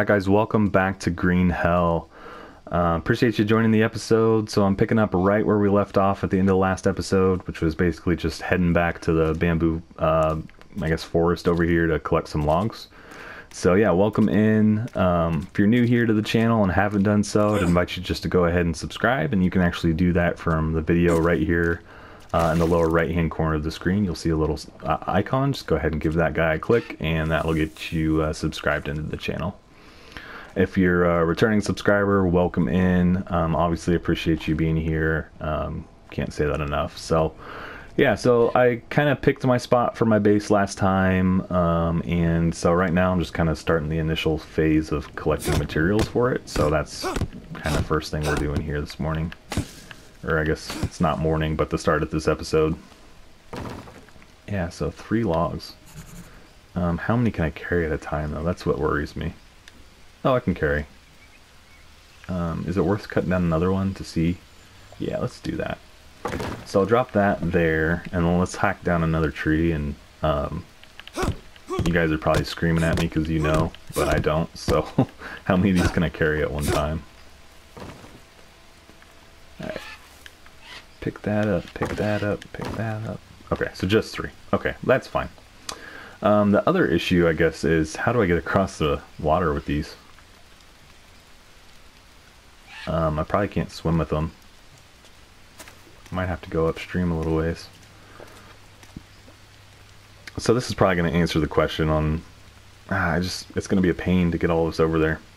Alright guys, welcome back to Green Hell. Appreciate you joining the episode. So I'm picking up right where we left off at the end of the last episode, which was basically just heading back to the bamboo, I guess, forest over here to collect some logs. So yeah, welcome in. If you're new here to the channel and haven't done so, I'd invite you just to go ahead and subscribe, and you can actually do that from the video right here in the lower right hand corner of the screen. You'll see a little icon. Just go ahead and give that guy a click, and that will get you subscribed into the channel. If you're a returning subscriber, welcome in. Obviously appreciate you being here. Can't say that enough. So yeah, so I kind of picked my spot for my base last time, and so right now I'm just kind of starting the initial phase of collecting materials for it. So that's kind of first thing we're doing here this morning, or I guess it's not morning, but the start of this episode. Yeah, so 3 logs. How many can I carry at a time though? That's what worries me. Oh, I can carry. Is it worth cutting down another one to see? Yeah, let's do that. So I'll drop that there, and then let's hack down another tree. And you guys are probably screaming at me because you know, but I don't. So how many of these can I carry at one time? Alright. Pick that up, pick that up, pick that up. Okay, so just 3. Okay, that's fine. The other issue, I guess, is how do I get across the water with these? I probably can't swim with them. Might have to go upstream a little ways. So this is probably going to answer the question on... it's going to be a pain to get all this over there.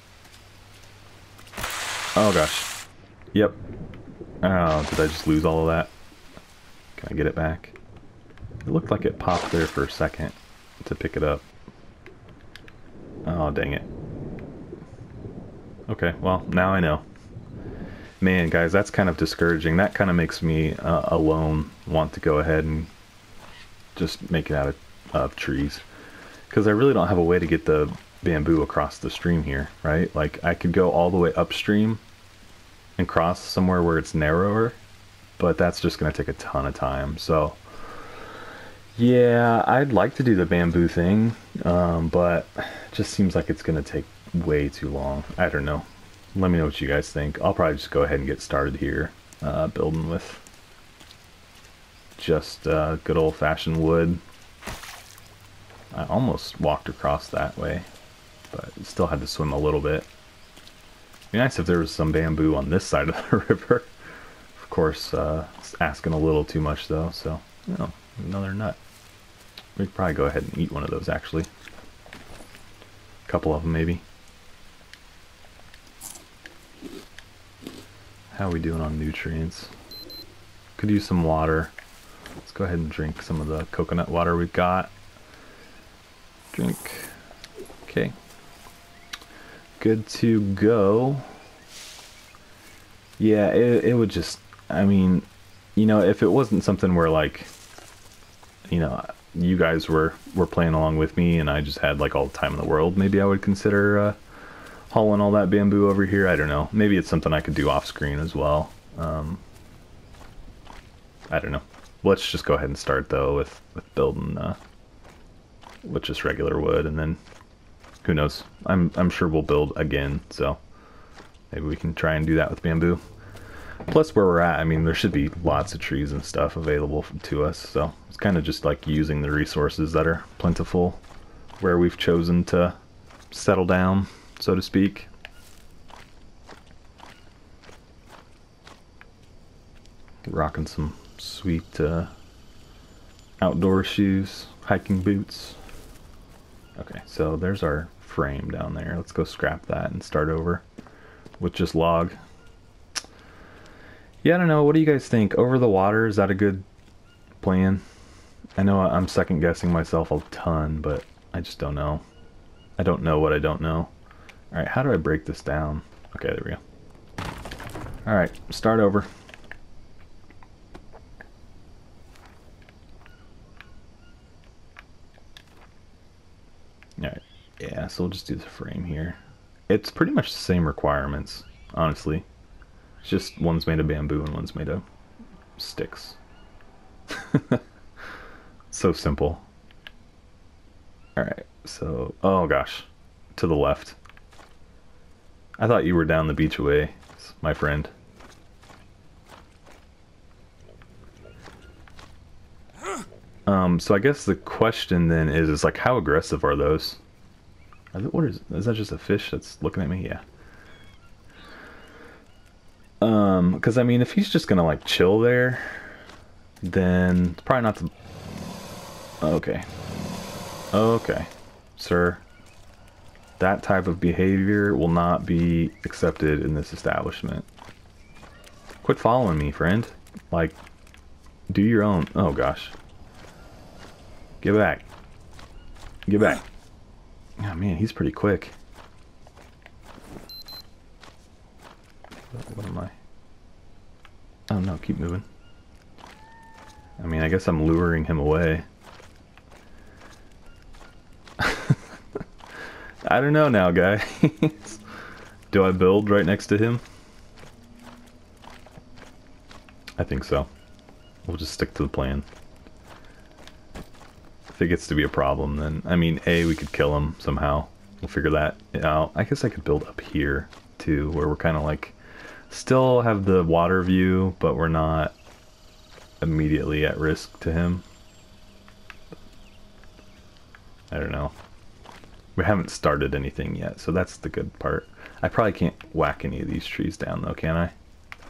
Oh gosh. Yep. Oh, did I just lose all of that? Can I get it back? It looked like it popped there for a second to pick it up. Oh, dang it. Okay, well, now I know. Man, guys, that's kind of discouraging. That kind of makes me alone want to go ahead and just make it out of trees. Because I really don't have a way to get the bamboo across the stream here, right? Like, I could go all the way upstream and cross somewhere where it's narrower, but that's just going to take a ton of time. So, yeah, I'd like to do the bamboo thing, but it just seems like it's going to take way too long. I don't know. Let me know what you guys think. I'll probably just go ahead and get started here, building with just good old-fashioned wood. I almost walked across that way, but still had to swim a little bit. It'd be nice if there was some bamboo on this side of the river. Of course, it's asking a little too much though, so, you know, another nut. We could probably go ahead and eat one of those, actually. A couple of them, maybe. How are we doing on nutrients? Could use some water. Let's go ahead and drink some of the coconut water we've got. Drink. Okay. Good to go. Yeah, it would just, I mean, you know, if it wasn't something where, like, you know, you guys were playing along with me and I just had, like, all the time in the world, maybe I would consider hauling all that bamboo over here. I don't know. Maybe it's something I could do off screen as well. I don't know. Let's just go ahead and start though with building with just regular wood, and then who knows? I'm sure we'll build again, so maybe we can try and do that with bamboo. Plus, where we're at, I mean, there should be lots of trees and stuff available to us, so it's kind of just like using the resources that are plentiful where we've chosen to settle down, so to speak. Rocking some sweet outdoor shoes, hiking boots. Okay, so there's our frame down there. Let's go scrap that and start over with just log. Yeah, I don't know. What do you guys think? Over the water, is that a good plan? I know I'm second guessing myself a ton, but I just don't know. I don't know what I don't know. Alright, how do I break this down? Okay, there we go. Alright, start over. Alright, yeah, so we'll just do the frame here. It's pretty much the same requirements, honestly. It's just one's made of bamboo and one's made of sticks. So simple. Alright, so, oh gosh, to the left. I thought you were down the beach away, my friend. So I guess the question then is like, how aggressive are those? What is that just a fish that's looking at me? Yeah. Because I mean, if he's just gonna like chill there, then it's probably not the... Okay. Okay, sir. That type of behavior will not be accepted in this establishment. Quit following me, friend. Like, do your own... Oh, gosh. Get back. Get back. Oh, man, he's pretty quick. What am I? Oh, no, keep moving. I mean, I guess I'm luring him away. I don't know now, guys. Do I build right next to him? I think so. We'll just stick to the plan. If it gets to be a problem, then... I mean, we could kill him somehow. We'll figure that out. I guess I could build up here, too, where we're kind of like... Still have the water view, but we're not immediately at risk to him. I don't know. We haven't started anything yet, so that's the good part. I probably can't whack any of these trees down, though, can I?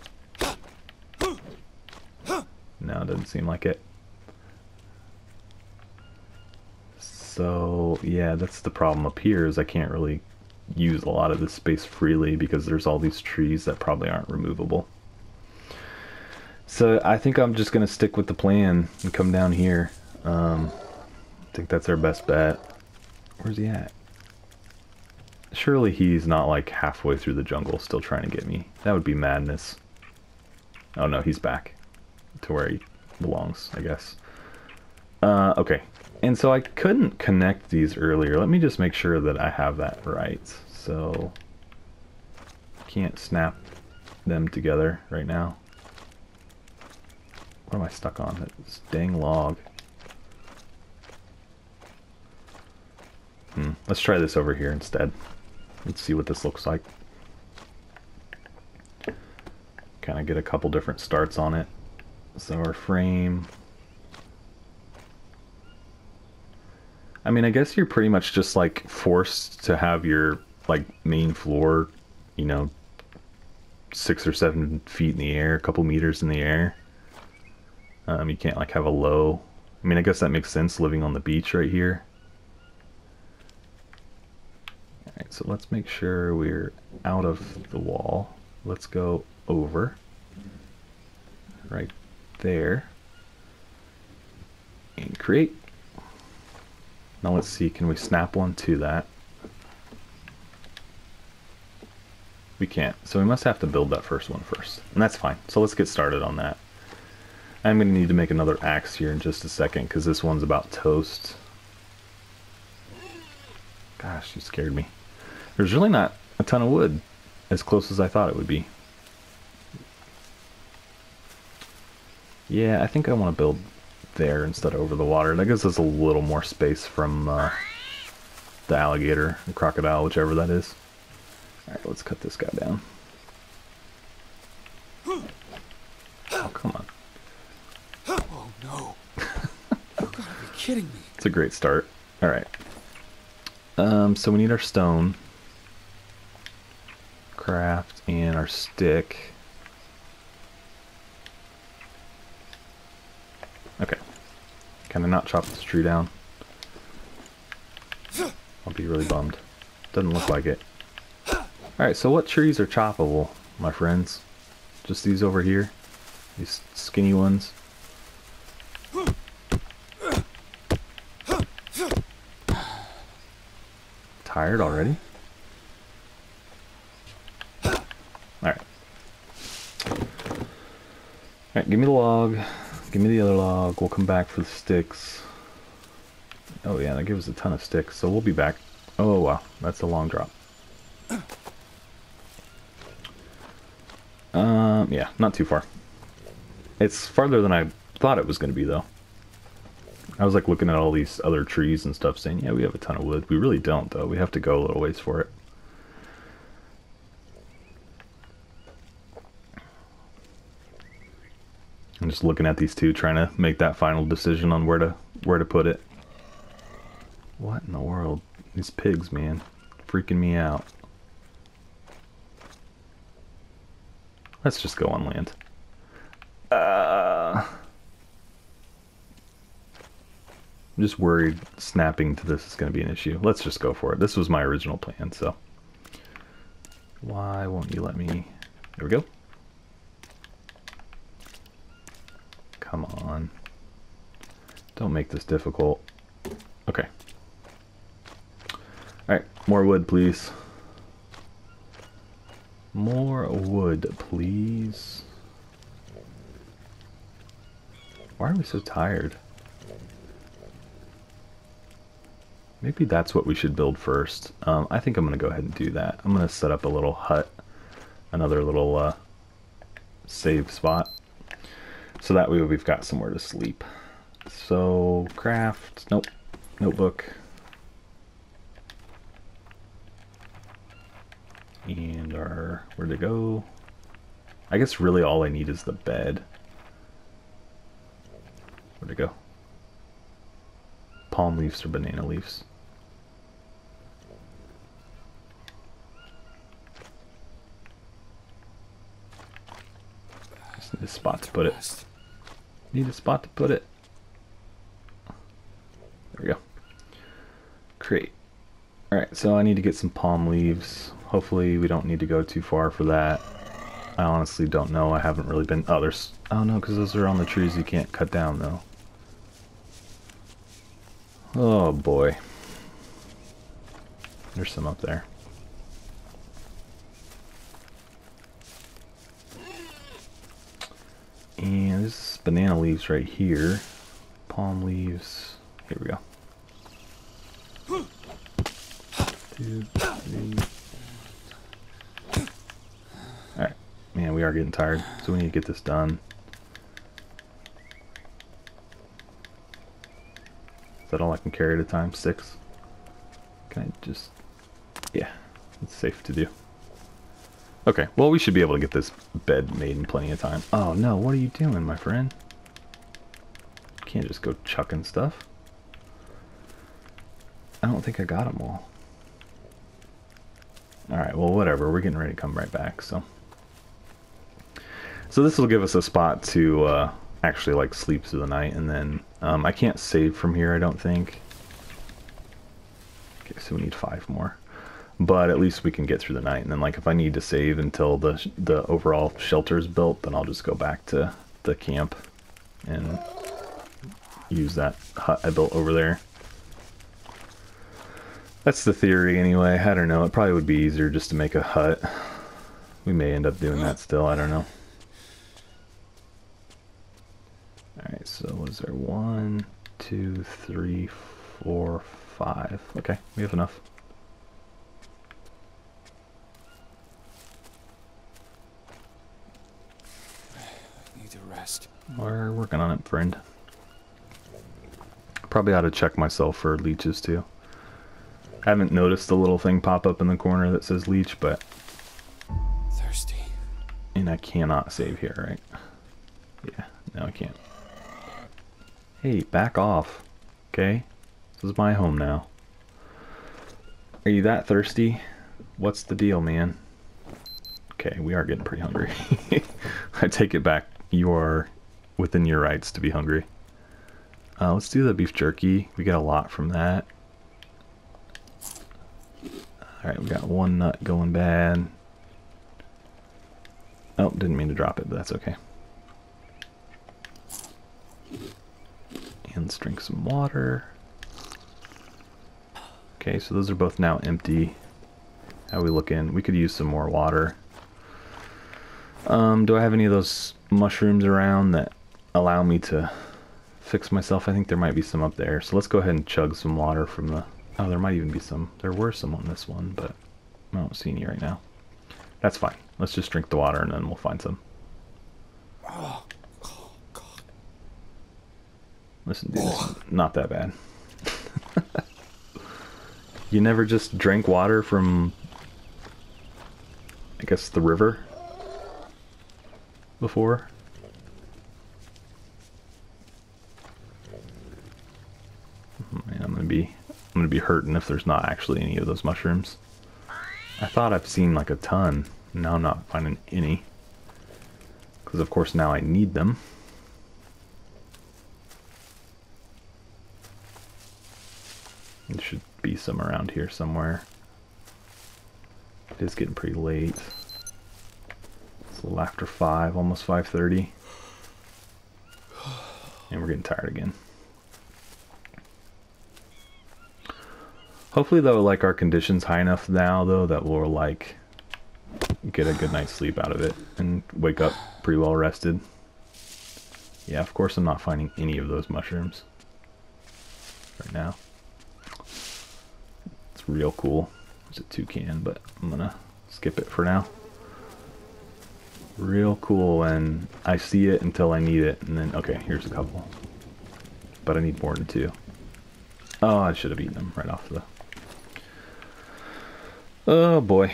No, it doesn't seem like it. So, yeah, that's the problem up here, is I can't really use a lot of this space freely because there's all these trees that probably aren't removable. So I think I'm just going to stick with the plan and come down here. I think that's our best bet. Where's he at? Surely he's not like halfway through the jungle still trying to get me. That would be madness. Oh no, he's back to where he belongs, I guess. Okay. And so I couldn't connect these earlier. Let me just make sure that I have that right. So, can't snap them together right now. What am I stuck on? This dang log. Let's try this over here instead. Let's see what this looks like. Kind of get a couple different starts on it. So our frame... I mean, I guess you're pretty much just like forced to have your like main floor, you know, 6 or 7 feet in the air, a couple meters in the air. You can't like have a low. I mean, I guess that makes sense living on the beach right here. Alright, so let's make sure we're out of the wall. Let's go over. Right there. And create. Now let's see, can we snap one to that? We can't, so we must have to build that first one first. And that's fine, so let's get started on that. I'm going to need to make another axe here in just a second, because this one's about toast. Gosh, you scared me. There's really not a ton of wood, as close as I thought it would be. Yeah, I think I want to build there instead of over the water. That gives us a little more space from the alligator, the crocodile, whichever that is. Alright, let's cut this guy down. Oh, come on. Oh no. You've got to be kidding me. It's a great start. Alright. So we need our stone. Craft and our stick. Okay. Can I not chop this tree down? I'll be really bummed. Doesn't look like it. Alright, so what trees are choppable, my friends? Just these over here? These skinny ones? Tired already? Alright. Alright, give me the log. Give me the other log. We'll come back for the sticks. Oh yeah, that gives us a ton of sticks, so we'll be back. Oh wow, that's a long drop. Yeah, not too far. It's farther than I thought it was going to be, though. I was like looking at all these other trees and stuff saying, yeah, we have a ton of wood. We really don't, though. We have to go a little ways for it. I'm just looking at these two, trying to make that final decision on where to put it. What in the world? These pigs, man. Freaking me out. Let's just go on land. I'm just worried snapping to this is going to be an issue. Let's just go for it. This was my original plan, so. Why won't you let me... There we go. Come on. Don't make this difficult. Okay. Alright, more wood, please. More wood, please. Why are we so tired? Maybe that's what we should build first. I think I'm going to go ahead and do that. I'm going to set up a little hut. Another little save spot. So that way we've got somewhere to sleep. So, craft. Nope. Notebook. And our... Where'd it go? I guess really all I need is the bed. Where'd it go? Palm leaves or banana leaves? Just need a spot to put it. Need a spot to put it. There we go. Create. Alright, so I need to get some palm leaves. Hopefully we don't need to go too far for that. I honestly don't know. I haven't really been... Oh, there's... Oh no, because those are on the trees you can't cut down though. Oh boy. There's some up there. And this banana leaves right here. Palm leaves. Here we go. 2, 3. Alright. Man, we are getting tired, so we need to get this done. Is that all I can carry at a time? 6? Can I just... Yeah, it's safe to do. Okay, well we should be able to get this bed made in plenty of time. Oh no, what are you doing, my friend? Can't just go chucking stuff. I don't think I got them all. Alright, well whatever, we're getting ready to come right back, so. So this will give us a spot to actually like sleep through the night, and then I can't save from here, I don't think. Okay, so we need 5 more. But at least we can get through the night, and then like if I need to save until the overall shelter is built, then I'll just go back to the camp and use that hut I built over there. That's the theory anyway. I don't know, it probably would be easier just to make a hut. We may end up doing that still, I don't know. Alright, so was there 1, 2, 3, 4, 5. Okay, we have enough. I need to rest. We're working on it, friend. Probably ought to check myself for leeches too. I haven't noticed the little thing pop up in the corner that says leech, but... Thirsty. And I cannot save here, right? Yeah, no I can't. Hey, back off. Okay? This is my home now. Are you that thirsty? What's the deal, man? Okay, we are getting pretty hungry. I take it back. You are within your rights to be hungry. Let's do the beef jerky. We get a lot from that. Alright, we got 1 nut going bad. Oh, didn't mean to drop it, but that's okay. And let's drink some water. Okay, so those are both now empty. How we looking? We could use some more water. Do I have any of those mushrooms around that allow me to fix myself? I think there might be some up there. So let's go ahead and chug some water from the... Oh, there might even be some. There were some on this one, but I don't see any right now. That's fine. Let's just drink the water and then we'll find some. Oh, God. Listen, dude, it's not that bad. You never just drank water from, I guess, the river before? to be hurting if there's not actually any of those mushrooms. I thought I've seen like a ton. Now I'm not finding any. Because of course now I need them. There should be some around here somewhere. It is getting pretty late. It's a little after 5, almost 5:30. And we're getting tired again. Hopefully though, like, our condition's high enough now though that we'll like get a good night's sleep out of it and wake up pretty well rested. Yeah, of course I'm not finding any of those mushrooms right now. It's real cool. There's a toucan, but I'm gonna skip it for now. Real cool, and I see it until I need it, and then, okay, here's a couple. But I need more than 2. Oh, I should have eaten them right off the... Oh boy.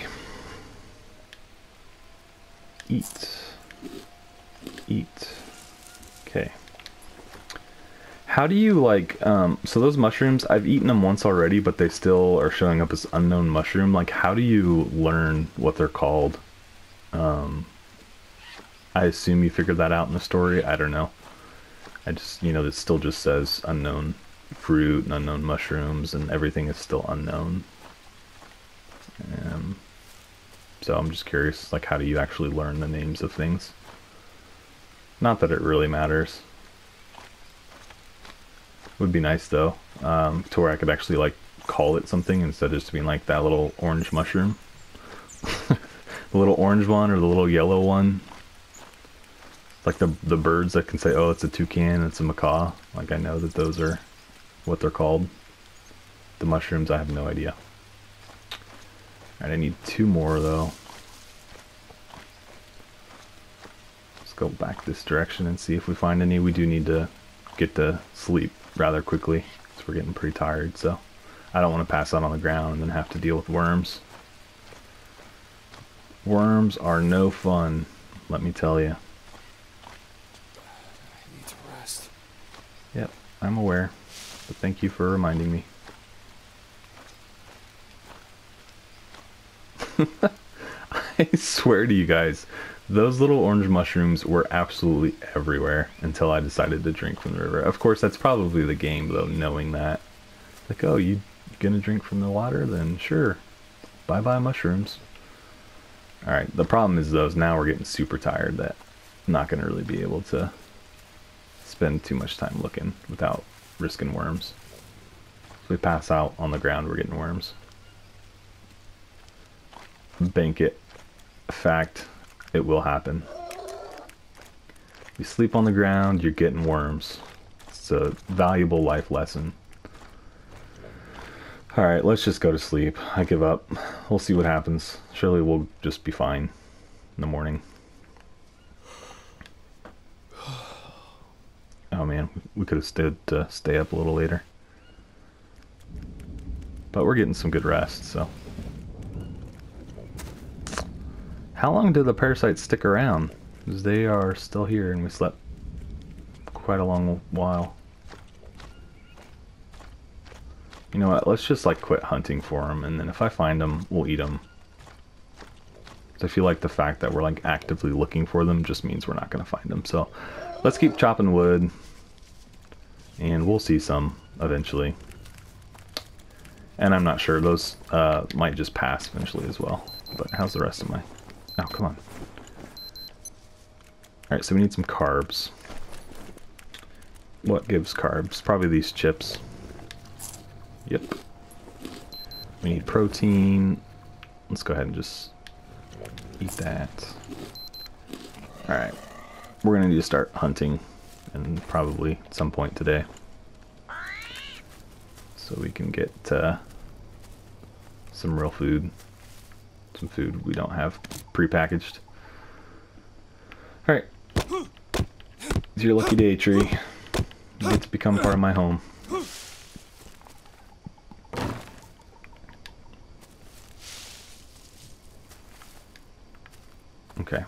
Eat. Eat. Okay. How do you, like, so those mushrooms, I've eaten them once already, but they still are showing up as unknown mushroom. Like, how do you learn what they're called? I assume you figured that out in the story. I don't know. I just, you know, it still just says unknown fruit and unknown mushrooms, and everything is still unknown. So I'm just curious, like, how do you actually learn the names of things? Not that it really matters. Would be nice though, to where I could actually like call it something instead of just being like that little orange mushroom. The little orange one or the little yellow one. Like the birds that can say, oh, it's a toucan, it's a macaw. Like, I know that those are what they're called. The mushrooms, I have no idea. Alright, I need 2 more though. Let's go back this direction and see if we find any. We do need to get to sleep rather quickly because we're getting pretty tired, so I don't want to pass out on the ground and then have to deal with worms. Worms are no fun, let me tell you. I need to rest. Yep, I'm aware, but thank you for reminding me. I swear to you guys, those little orange mushrooms were absolutely everywhere until I decided to drink from the river. Of course, that's probably the game, though, knowing that. Like, oh, you gonna drink from the water? Then sure. Bye-bye mushrooms. Alright, the problem is, though, is now we're getting super tired that I'm not gonna really be able to spend too much time looking without risking worms. If we pass out on the ground, we're getting worms. Bank it. Fact. It will happen. You sleep on the ground, you're getting worms. It's a valuable life lesson. Alright, let's just go to sleep. I give up. We'll see what happens. Surely we'll just be fine in the morning. Oh man, we could have stood to stay up a little later. But we're getting some good rest, so. How long do the parasites stick around? Because they are still here and we slept quite a long while. You know what, let's just like quit hunting for them, and then if I find them, we'll eat them. I feel like the fact that we're like actively looking for them just means we're not going to find them. So let's keep chopping wood, and we'll see some eventually. And I'm not sure, those might just pass eventually as well. But how's the rest of my... Oh, come on. Alright, so we need some carbs. What gives carbs? Probably these chips. Yep. We need protein. Let's go ahead and just eat that. Alright. We're going to need to start hunting, and probably at some point today. So we can get some real food. Some food we don't have prepackaged. Alright. It's your lucky day, tree. You get to become part of my home. Okay.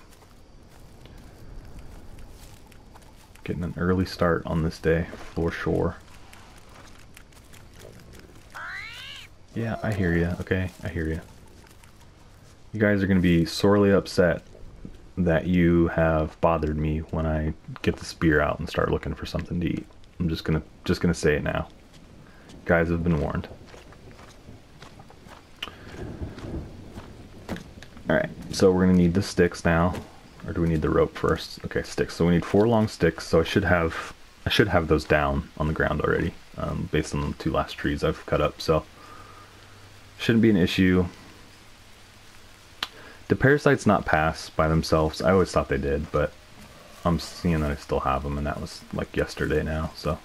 Getting an early start on this day, for sure. Yeah, I hear you. Okay, I hear you. You guys are going to be sorely upset that you have bothered me when I get the spear out and start looking for something to eat. I'm just gonna say it now. Guys have been warned. Alright, so we're gonna need the sticks now. Or do we need the rope first? Okay, sticks. So we need 4 long sticks, so I should have those down on the ground already, based on the 2 last trees I've cut up, so shouldn't be an issue. Do parasites not pass by themselves? I always thought they did, but I'm seeing that I still have them, and that was like yesterday now, so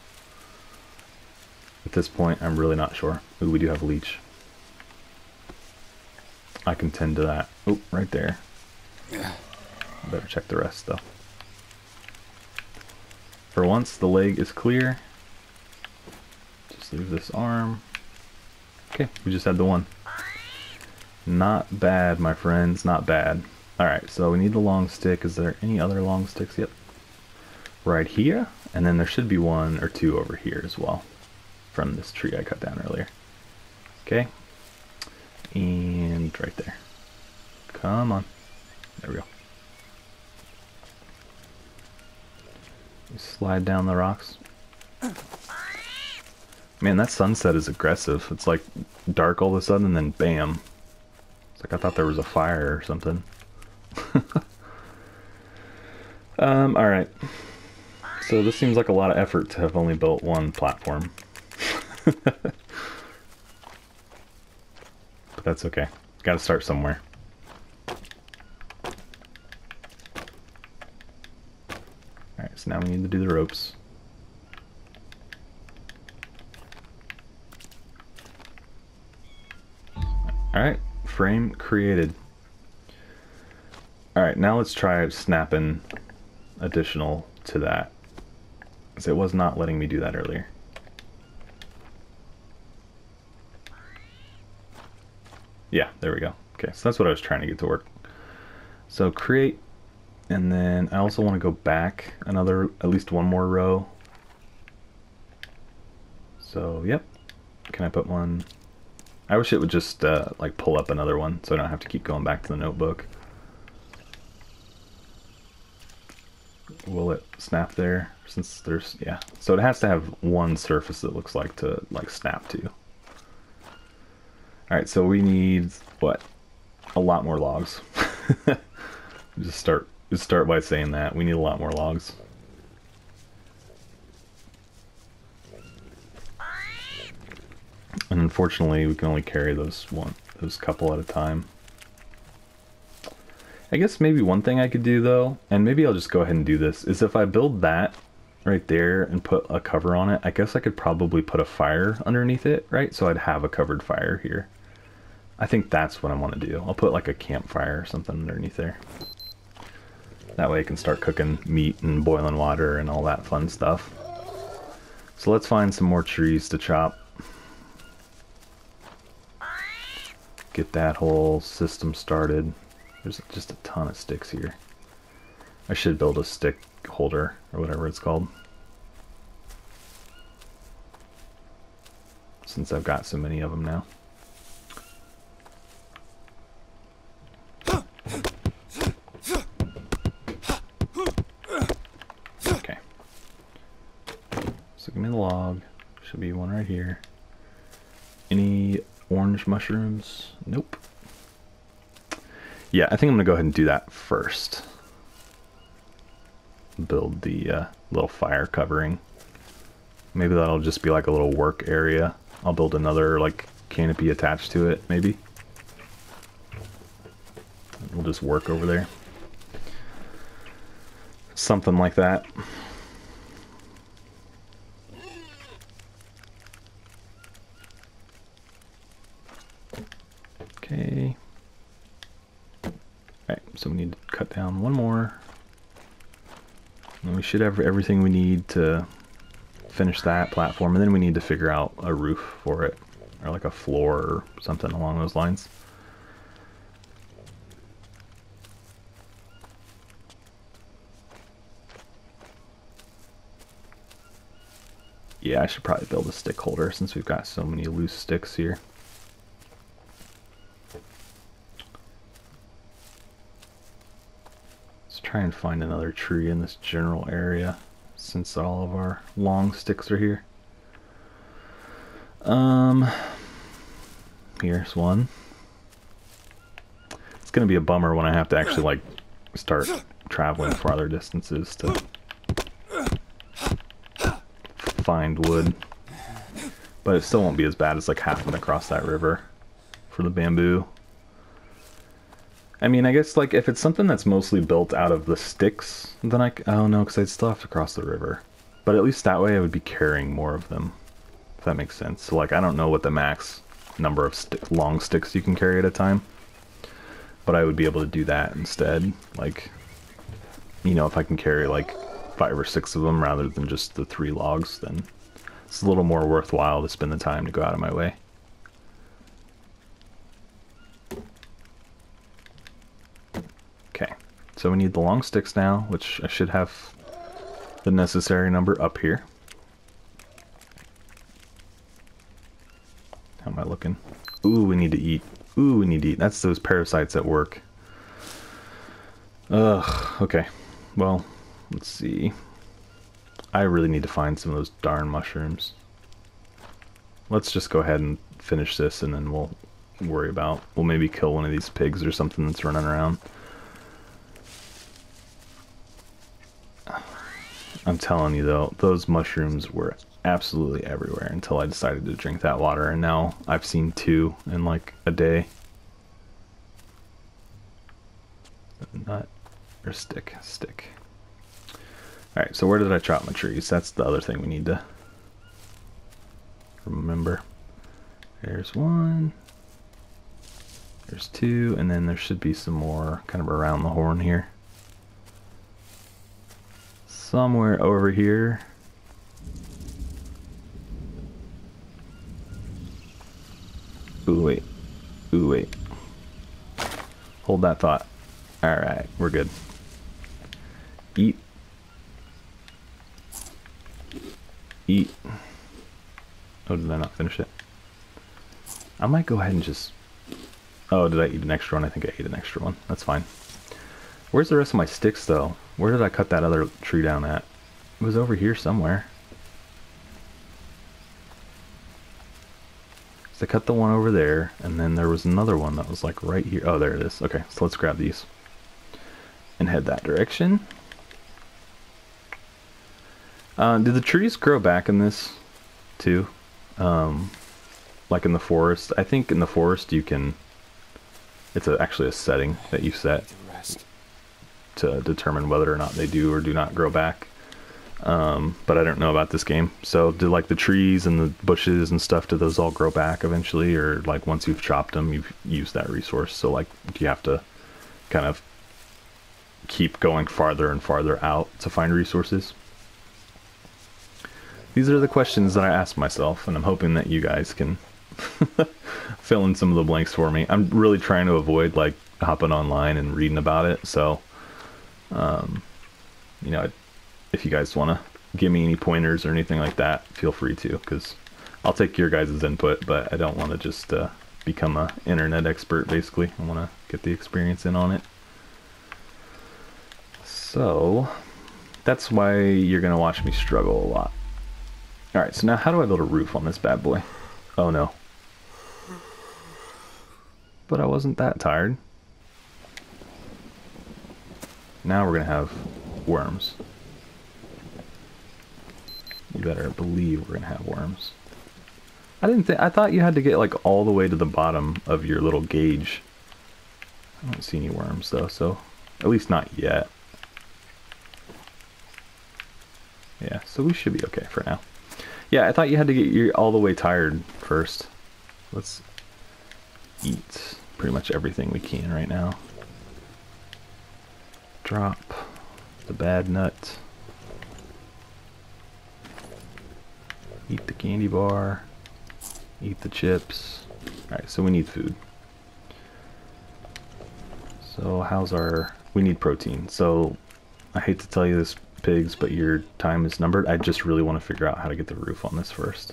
at this point I'm really not sure. Ooh, we do have a leech. I can tend to that. Oh, right there. Better check the rest though. For once, the leg is clear. Just leave this arm. Okay, we just had the one. Not bad, my friends, not bad. Alright, so we need the long stick. Is there any other long sticks? Yep. Right here, and then there should be 1 or 2 over here as well from this tree I cut down earlier. Okay. And right there. Come on. There we go. Slide down the rocks. Man, that sunset is aggressive. It's like dark all of a sudden and then bam. It's like I thought there was a fire or something. Alright. So this seems like a lot of effort to have only built 1 platform. But that's okay. Gotta start somewhere. Alright, so now we need to do the ropes. Alright, frame created. Alright, now let's try snapping additional to that, because it was not letting me do that earlier. Yeah, there we go. Okay, so that's what I was trying to get to work. So create, and then I also want to go back at least 1 more row. So, yep. Can I put 1? I wish it would just like pull up another one so I don't have to keep going back to the notebook. Will it snap there? Since there's, yeah. So it has to have 1 surface that looks like to like snap to. Alright, so we need, what? A lot more logs. Just start by saying that. We need a lot more logs. And unfortunately, we can only carry those couple at a time. I guess maybe one thing I could do though, and maybe I'll just go ahead and do this, is if I build that right there and put a cover on it, I guess I could probably put a fire underneath it, right? So I'd have a covered fire here. I think that's what I want to do. I'll put like a campfire or something underneath there. That way I can start cooking meat and boiling water and all that fun stuff. So let's find some more trees to chop. Get that whole system started. There's just a ton of sticks here. I should build a stick holder or whatever it's called, since I've got so many of them now. Okay. So give me the log. Should be 1 right here. Any orange mushrooms? Nope. Yeah, I think I'm gonna go ahead and do that first. Build the little fire covering. Maybe that'll just be like a little work area. I'll build another like canopy attached to it, maybe. We'll just work over there. Something like that. Okay. Alright, so we need to cut down 1 more. And we should have everything we need to finish that platform, and then we need to figure out a roof for it, or like a floor or something along those lines. Yeah, I should probably build a stick holder since we've got so many loose sticks here. Let's try and find another tree in this general area, since all of our long sticks are here. Here's one. It's gonna be a bummer when I have to actually like start traveling farther distances to find wood. But it still won't be as bad as like having to cross that river for the bamboo. I mean, I guess like if it's something that's mostly built out of the sticks, then oh no, because I'd still have to cross the river. But at least that way I would be carrying more of them, if that makes sense. So like I don't know what the max number of long sticks you can carry at a time, but I would be able to do that instead. Like, you know, if I can carry like 5 or 6 of them rather than just the 3 logs, then it's a little more worthwhile to spend the time to go out of my way. Okay, so we need the long sticks now, which I should have the necessary number up here. How am I looking? Ooh, we need to eat. Ooh, we need to eat. That's those parasites at work. Ugh, okay. Well, let's see. I really need to find some of those darn mushrooms. Let's just go ahead and finish this and then we'll we'll maybe kill one of these pigs or something that's running around. I'm telling you though, those mushrooms were absolutely everywhere until I decided to drink that water, and now I've seen 2 in like a day. Nut or stick. Alright, so where did I chop my trees? That's the other thing we need to remember. There's 1. There's 2, and then there should be some more kind of around the horn here. Somewhere over here. Ooh, wait. Ooh, wait. Hold that thought. Alright, we're good. Eat. Eat. Oh, did I not finish it? I might go ahead and just... Oh, did I eat an extra one? I think I ate an extra one. That's fine. Where's the rest of my sticks, though? Where did I cut that other tree down at? It was over here somewhere. So I cut the one over there, and then there was another one that was like right here. Oh, there it is. Okay, so let's grab these and head that direction. Did the trees grow back in this too? Like in the forest? I think in the forest you can... It's actually a setting that you set to determine whether or not they do or do not grow back. But I don't know about this game. So do like the trees and the bushes and stuff, do those all grow back eventually? Or like once you've chopped them, you've used that resource? So like, do you have to kind of keep going farther and farther out to find resources? These are the questions that I ask myself, and I'm hoping that you guys can fill in some of the blanks for me. I'm really trying to avoid like hopping online and reading about it. So, you know, if you guys want to give me any pointers or anything like that, feel free to, because I'll take your guys' input, but I don't want to just become an internet expert, basically. I want to get the experience in on it. So, that's why you're going to watch me struggle a lot. Alright, so now how do I build a roof on this bad boy? Oh no. But I wasn't that tired. Now we're going to have worms. You better believe we're gonna have worms. I thought you had to get like all the way to the bottom of your little gauge. I don't see any worms though, so at least not yet. Yeah, so we should be okay for now. Yeah, I thought you had to get all the way tired first. Let's eat pretty much everything we can right now. Drop the bad nut. Eat the candy bar. Eat the chips. Alright, so we need food. So how's our... We need protein. So I hate to tell you this, pigs, but your time is numbered. I just really want to figure out how to get the roof on this first.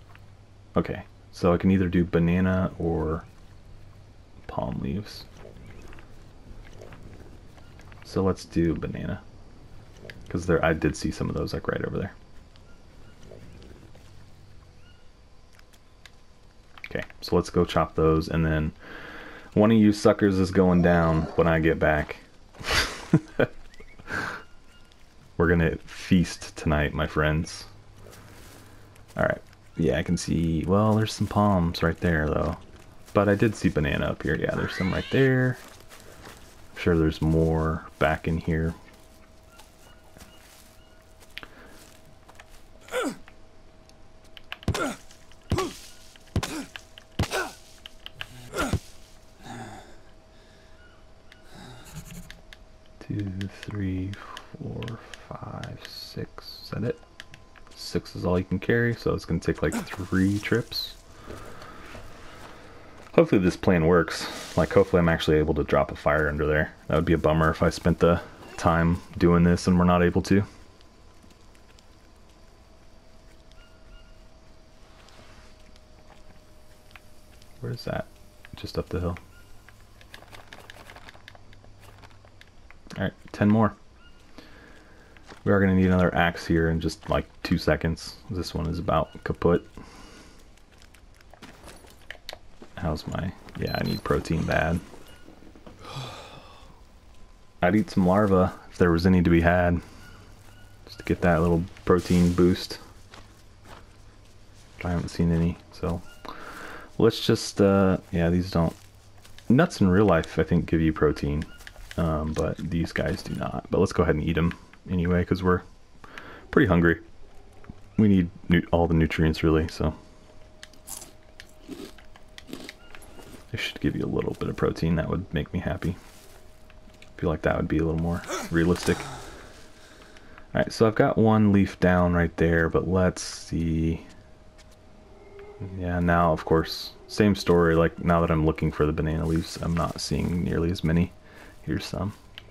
Okay, so I can either do banana or palm leaves. So let's do banana. Because there, I did see some of those like right over there. Okay, so let's go chop those, and then one of you suckers is going down when I get back. We're gonna feast tonight, my friends. Alright, yeah, I can see, well, there's some palms right there, though. But I did see banana up here. Yeah, there's some right there. I'm sure there's more back in here. Two, three, 4, 5, 6. Is that it? 6 is all you can carry, so it's going to take like 3 trips. Hopefully this plan works. Like, hopefully I'm actually able to drop a fire under there. That would be a bummer if I spent the time doing this and we're not able to. Where is that? Just up the hill. Alright, 10 more. We are going to need another axe here in just like 2 seconds. This one is about kaput. How's my... Yeah, I need protein bad. I'd eat some larvae if there was any to be had. Just to get that little protein boost. I haven't seen any, so... Let's just, yeah, these don't... Nuts in real life, I think, give you protein. But these guys do not. But let's go ahead and eat them anyway, because we're pretty hungry. We need all the nutrients, really, so... They should give you a little bit of protein. That would make me happy. I feel like that would be a little more realistic. Alright, so I've got one leaf down right there, but let's see... Yeah, now, of course, same story. Like, now that I'm looking for the banana leaves, I'm not seeing nearly as many. Here's some.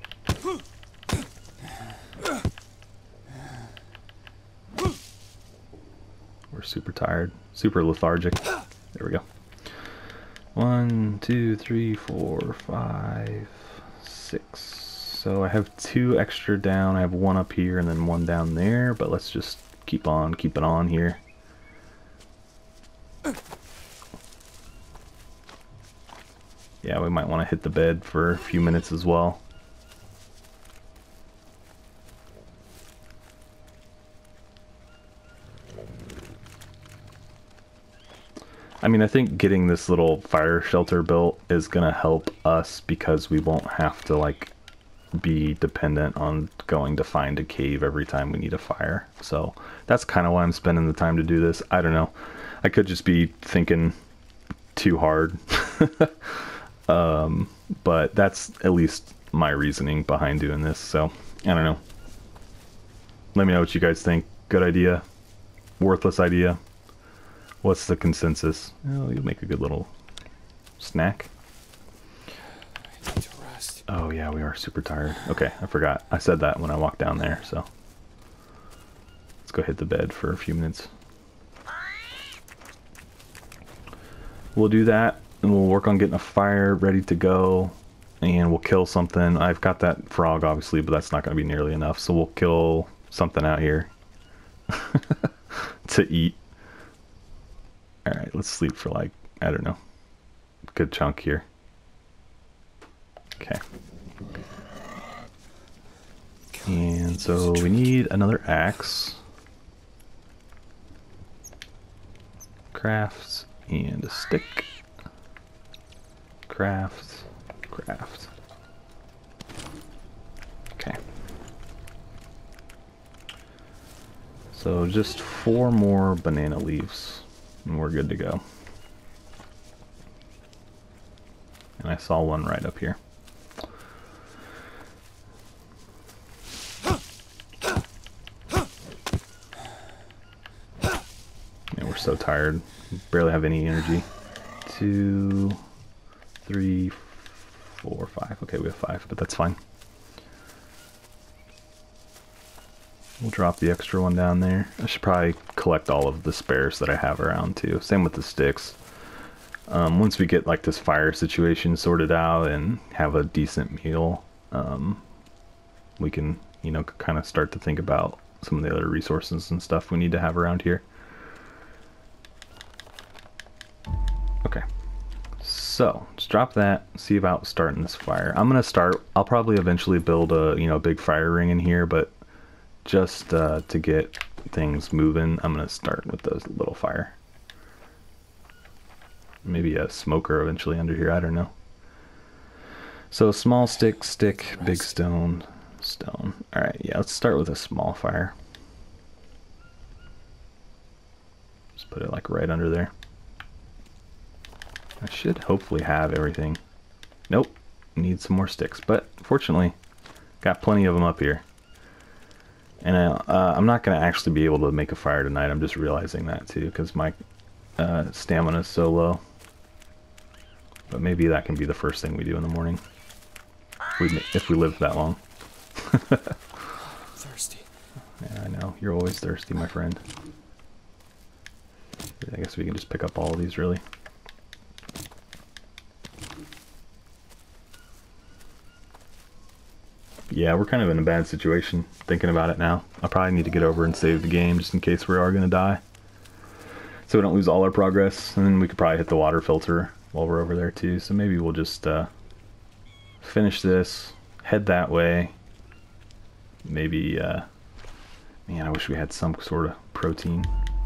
We're super tired, super lethargic. There we go. 1, 2, 3, 4, 5, 6. So I have 2 extra down. I have 1 up here and then 1 down there, but let's just keep on keeping on here. Yeah, we might want to hit the bed for a few minutes as well. I mean, I think getting this little fire shelter built is going to help us because we won't have to, like, be dependent on going to find a cave every time we need a fire. So that's kind of why I'm spending the time to do this. I don't know. I could just be thinking too hard. But that's at least my reasoning behind doing this. So, I don't know. Let me know what you guys think. Good idea? Worthless idea? What's the consensus? Oh, you'll make a good little snack. I need to rest. Oh yeah, we are super tired. Okay, I forgot. I said that when I walked down there, so. Let's go hit the bed for a few minutes. We'll do that, and we'll work on getting a fire ready to go, and we'll kill something. I've got that frog, obviously, but that's not going to be nearly enough, so we'll kill something out here to eat. Alright, let's sleep for like, I don't know, a good chunk here. Okay. And so we need another axe. Craft and a stick. Craft. Craft. Okay. So just 4 more banana leaves. And we're good to go. And I saw one right up here. Yeah, we're so tired. Barely have any energy. 2, 3, 4, 5. Okay, we have 5, but that's fine. We'll drop the extra one down there. I should probably collect all of the spares that I have around too. Same with the sticks. Once we get like this fire situation sorted out and have a decent meal, we can, you know, kind of start to think about some of the other resources and stuff we need to have around here. Okay. So, let's drop that, see about starting this fire. I'm going to start, I'll probably eventually build a, you know, big fire ring in here, but just to get things moving, I'm going to start with this little fire. Maybe a smoker eventually under here, I don't know. So small stick, big stone, stone. Alright, yeah, let's start with a small fire. Just put it like right under there. I should hopefully have everything. Nope, need some more sticks, but fortunately, got plenty of them up here. And I'm not going to actually be able to make a fire tonight, I'm just realizing that too, because my stamina is so low. But maybe that can be the first thing we do in the morning. If we live that long. Thirsty. Yeah, I know. You're always thirsty, my friend. I guess we can just pick up all of these, really. Yeah, we're kind of in a bad situation, thinking about it now. I probably need to get over and save the game, just in case we are going to die. So we don't lose all our progress, and then we could probably hit the water filter while we're over there too. So maybe we'll just finish this, head that way. Maybe, man, I wish we had some sort of protein.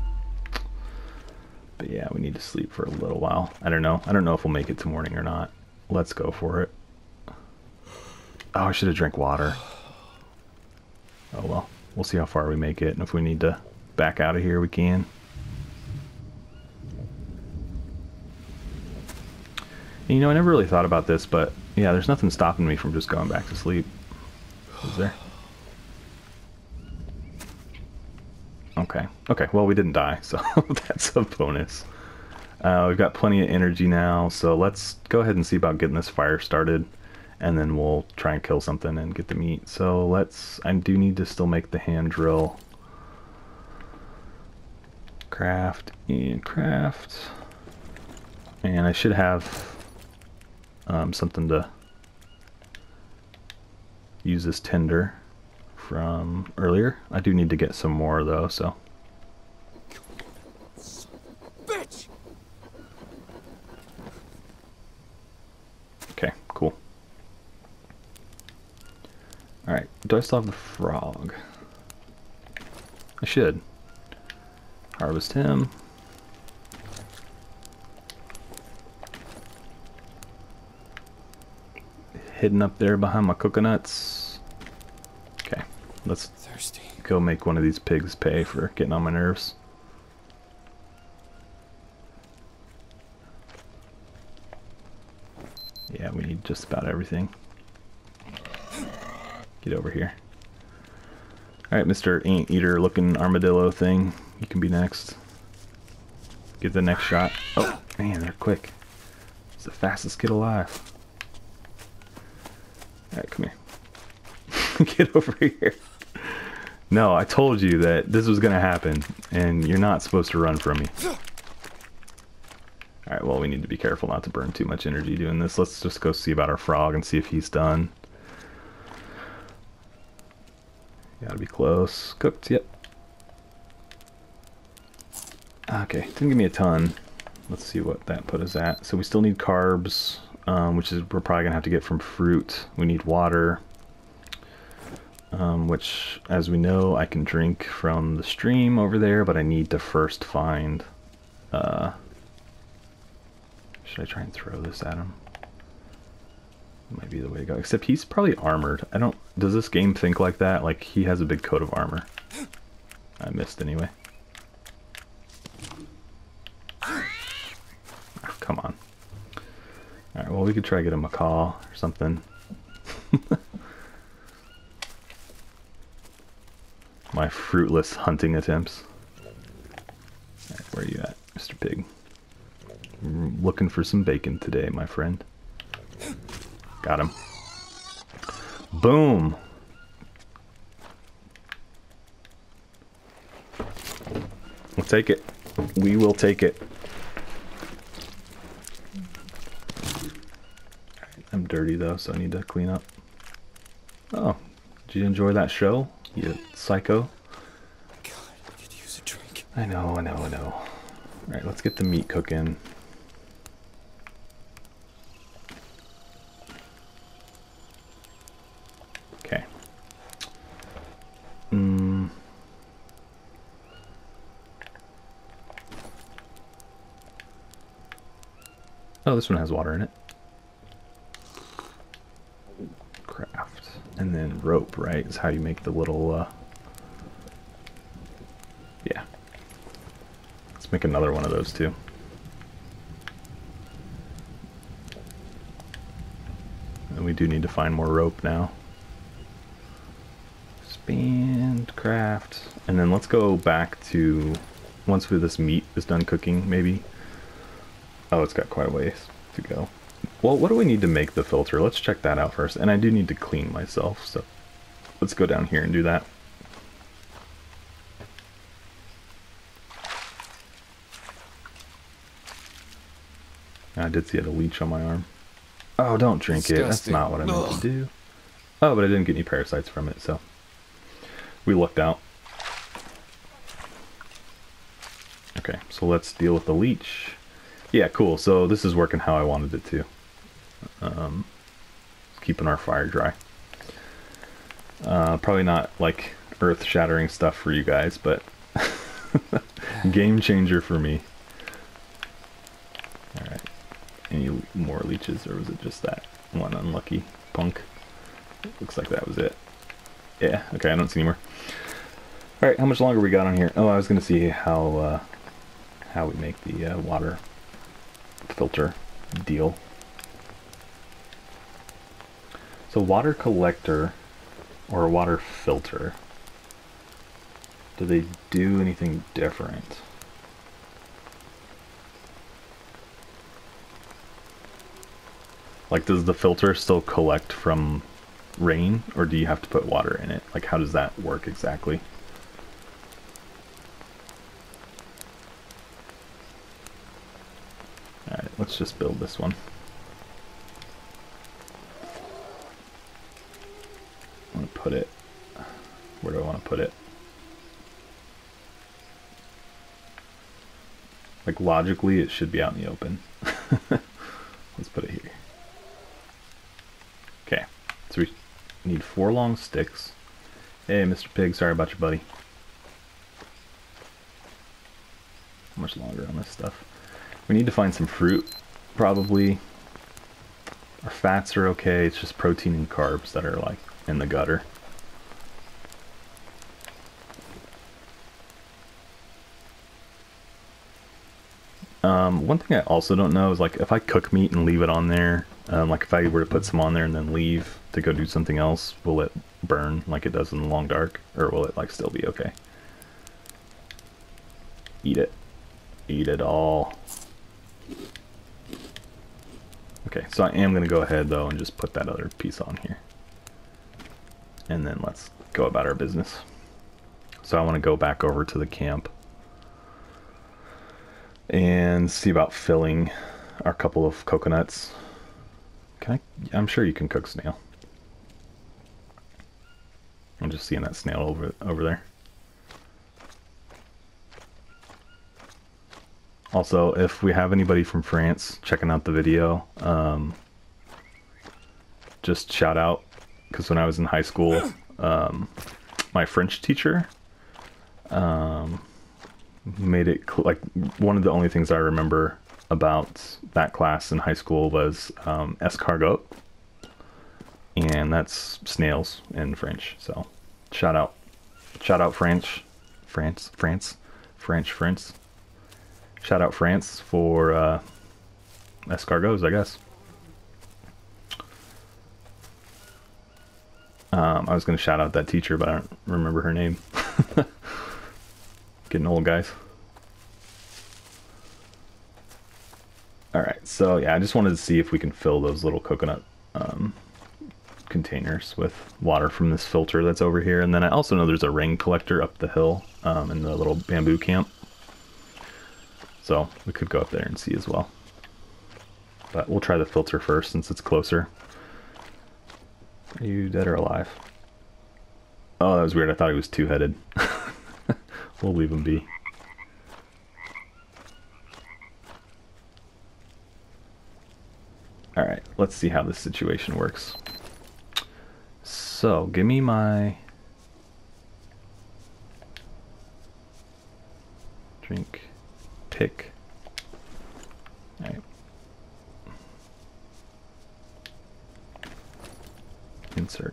But yeah, we need to sleep for a little while. I don't know. I don't know if we'll make it to morning or not. Let's go for it. Oh, I should have drank water. Oh well, we'll see how far we make it, and if we need to back out of here, we can. And, you know, I never really thought about this, but yeah, there's nothing stopping me from just going back to sleep. Is there? Okay. Okay, well, we didn't die, so that's a bonus. We've got plenty of energy now, so let's go ahead and see about getting this fire started, and then we'll try and kill something and get the meat. So let's, I do need to still make the hand drill. Craft and craft. And I should have something to use this tinder from earlier. I do need to get some more though, so. Bitch! Okay, cool. Alright, do I still have the frog? I should. Harvest him. Hidden up there behind my coconuts. Okay, let's Thirsty. go make one of these pigs pay for getting on my nerves. Yeah, we need just about everything. Get over here. Alright, Mr. Anteater looking armadillo thing. You can be next. Get the next shot. Oh, man, they're quick. It's the fastest kid alive. Alright, come here. Get over here. No, I told you that this was gonna happen, and you're not supposed to run from me. Alright, well, we need to be careful not to burn too much energy doing this. Let's just go see about our frog and see if he's done. Gotta be close. Cooked, yep. Okay, didn't give me a ton. Let's see what that put us at. So we still need carbs, which is we're probably gonna have to get from fruit. We need water, which, as we know, I can drink from the stream over there, but I need to first find... should I try and throw this at him? Might be the way to go. Except he's probably armored. I don't... Does this game think like that? Like, he has a big coat of armor. I missed anyway. Oh, come on. Alright, well, we could try to get a macaw or something. My fruitless hunting attempts. Alright, where are you at, Mr. Pig? I'm looking for some bacon today, my friend. Got him. Boom! We'll take it. We will take it. I'm dirty though, so I need to clean up. Oh, did you enjoy that show, you psycho? God, I could use a drink. I know. Alright, let's get the meat cooking. Okay. Oh, this one has water in it. Craft. And then rope, right, is how you make the little, yeah. Let's make another one of those too. And we do need to find more rope now. Expand, craft. And then let's go back to, once this meat is done cooking, maybe. Oh, it's got quite a ways to go. Well, what do we need to make the filter? Let's check that out first. And I do need to clean myself, so let's go down here and do that. I did see it, a leech on my arm. Oh, don't drink it. That's not what I meant to do. Oh, but I didn't get any parasites from it, so we lucked out. Okay, so let's deal with the leech. Yeah, cool. So this is working how I wanted it to. Keeping our fire dry. Probably not like earth-shattering stuff for you guys, but game changer for me. Alright. Any more leeches, or was it just that one unlucky punk? Looks like that was it. Yeah, okay, I don't see any more. Alright, how much longer we got on here? Oh, I was going to see how we make the water filter deal. So water collector or water filter, do they do anything different? Like, does the filter still collect from rain, or do you have to put water in it? Like, how does that work exactly? Alright, let's just build this one. I want to put it... Where do I want to put it? Like, logically, it should be out in the open. Let's put it here. Okay, so we need 4 long sticks. Hey, Mr. Pig, sorry about your buddy. How much longer on this stuff? We need to find some fruit, probably. Our fats are okay, it's just protein and carbs that are like in the gutter. One thing I also don't know is, like, if I cook meat and leave it on there, like if I were to put some on there and then leave to go do something else, will it burn like it does in the long dark, or will it like still be okay? Eat it. Eat it all. Okay, so I am going to go ahead though and just put that other piece on here. And then let's go about our business. So I want to go back over to the camp and see about filling our couple of coconuts. I'm sure you can cook snail. I'm just seeing that snail over there. Also, if we have anybody from France checking out the video, just shout out, because when I was in high school, my French teacher made it like one of the only things I remember about that class in high school was escargot, and that's snails in French. So shout out France. Shout out France for escargots, I guess. I was going to shout out that teacher, but I don't remember her name. Getting old, guys. Alright, so yeah, I just wanted to see if we can fill those little coconut containers with water from this filter that's over here. And then I also know there's a rain collector up the hill in the little bamboo camp. So we could go up there and see as well. But we'll try the filter first since it's closer. Are you dead or alive? Oh, that was weird. I thought he was two-headed. We'll leave him be. Alright, let's see how this situation works. So, give me my... drink, pick. Alright. Insert.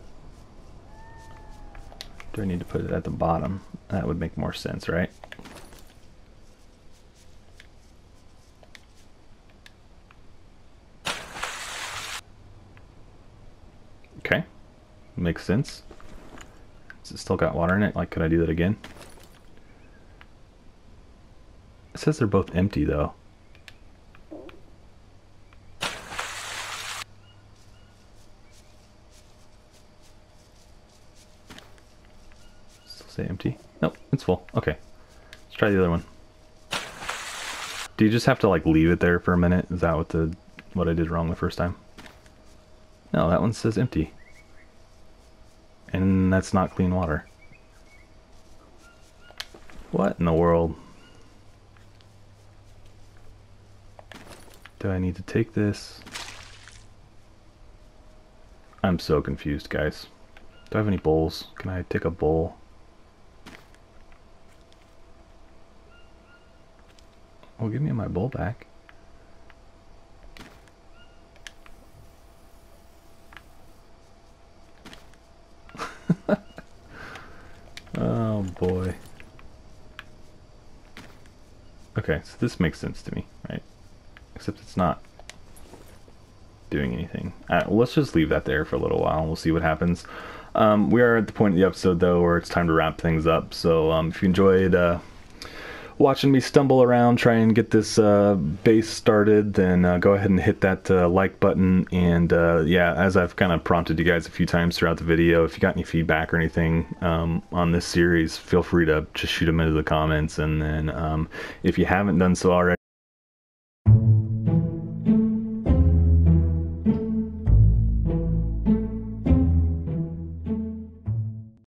Do I need to put it at the bottom? That would make more sense, right? Okay. Makes sense. Has it still got water in it? Like, could I do that again? It says they're both empty, though. Still say empty? Nope, it's full. Okay. Let's try the other one. Do you just have to, like, leave it there for a minute? Is that what I did wrong the first time? No, that one says empty. And that's not clean water. What in the world? Do I need to take this? I'm so confused, guys. Do I have any bowls? Can I take a bowl? Well, give me my bowl back. Oh boy. Okay, so this makes sense to me, right? Except it's not doing anything. Let's just leave that there for a little while and we'll see what happens. We are at the point of the episode though where it's time to wrap things up. So if you enjoyed watching me stumble around, try and get this base started, then go ahead and hit that like button. And yeah, as I've kind of prompted you guys a few times throughout the video, if you got any feedback or anything on this series, feel free to just shoot them into the comments. And then if you haven't done so already,